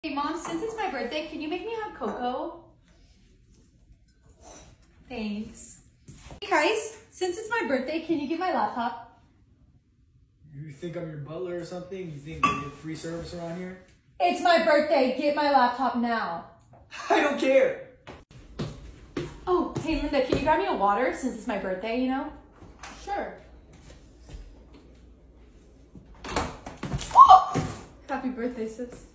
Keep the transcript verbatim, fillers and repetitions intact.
Hey Mom, since it's my birthday, can you make me hot cocoa? Thanks. Hey guys, since it's my birthday, can you get my laptop? You think I'm your butler or something? You think I get free service around here? It's my birthday, get my laptop now. I don't care. Oh, hey Linda, can you grab me a water since it's my birthday, you know? Sure. Happy birthday, sis.